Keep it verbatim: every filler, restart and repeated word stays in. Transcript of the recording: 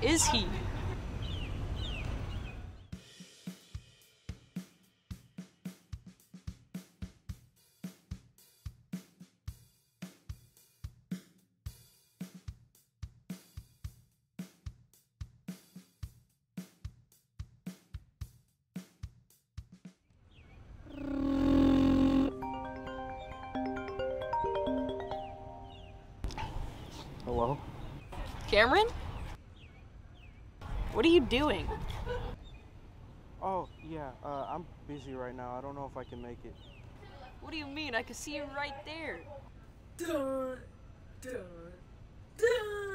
is he? Hello? Cameron? What are you doing? Oh, yeah, uh, I'm busy right now. I don't know if I can make it. What do you mean? I can see you right there. Dun, dun, dun.